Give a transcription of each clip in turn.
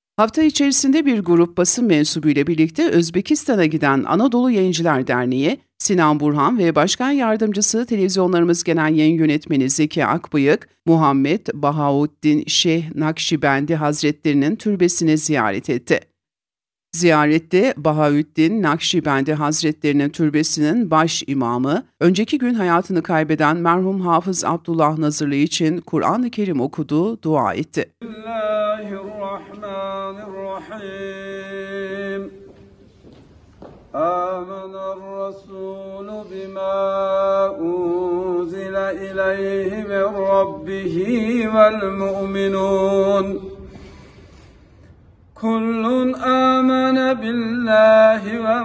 Hafta içerisinde bir grup basın mensubuyla birlikte Özbekistan'a giden Anadolu Yayıncılar Derneği, Sinan Burhan ve Başkan Yardımcısı Televizyonlarımız Genel Yayın Yönetmeni Zeki Akbıyık, Muhammed Bahauddin Şeyh Nakşibendi Hazretlerinin türbesini ziyaret etti. Ziyarette Bahaüddin Nakşibendi Hazretlerinin türbesinin baş imamı, önceki gün hayatını kaybeden merhum Hafız Abdullah Nazırlı için Kur'an-ı Kerim okudu, dua etti. Bismillahirrahmanirrahim. Âmener-rasûlü bimâ unzile ileyhi min rabbihi vel mu'minûn. Kullun amene billahi ve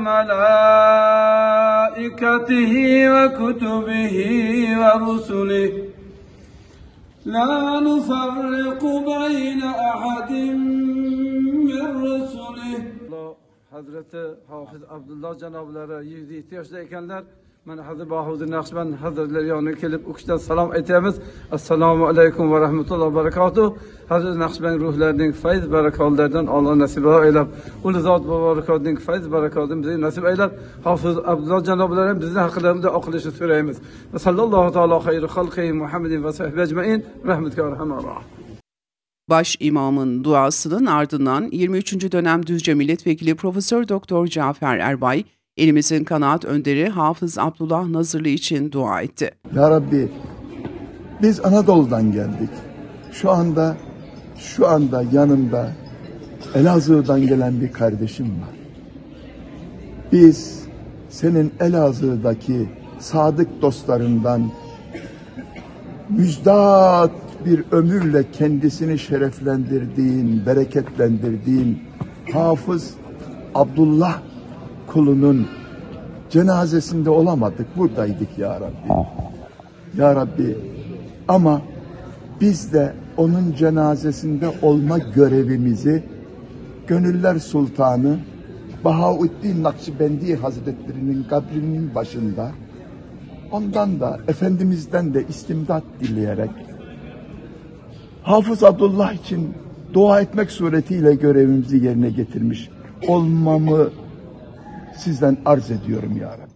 melâikatihi ve kutubihi ve rusulihi. La nufarriku beyne ahadin min rusulihi. Hazreti Hafız Abdullah Cenabları 107 yaşındaykenler ben Hazreti Bahaüddin Nakşibendi Hazretleri yanına gelip ukuştan salam etemiz. Esselamu aleyküm ve rahmetullahi ve berekatuhu. Hazreti Nakşibendi ruhlarının feyz berekatlarından Allah nasip eylem. Ulu zat ve berekatının feyz berekatını bize nasip eylem. Hafız Abdullah Cenabları bizden haklarımızda akıllışı süreyimiz. Ve sallallahu teala hayri halkı Muhammedin ve sahbihi ecmaîn. Rahmetke ve rahmanirrahim. Baş imamın duasının ardından 23. dönem Düzce Milletvekili Profesör Doktor Cafer Erbay, elimizin kanaat önderi Hafız Abdullah Nazırlı için dua etti. Ya Rabbi, biz Anadolu'dan geldik. Şu anda yanımda Elazığ'dan gelen bir kardeşim var. Biz senin Elazığ'daki sadık dostlarından müjdat bir ömürle kendisini şereflendirdiğin, bereketlendirdiğin Hafız Abdullah kulunun cenazesinde olamadık, buradaydık ya Rabbi. Ya Rabbi, ama biz de onun cenazesinde olma görevimizi Gönüller Sultanı Bahaüddin Nakşibendi Hazretlerinin kabrinin başında, ondan da Efendimiz'den de istimdat dileyerek Hafız Abdullah için dua etmek suretiyle görevimizi yerine getirmiş olmamı sizden arz ediyorum ya Rabbi.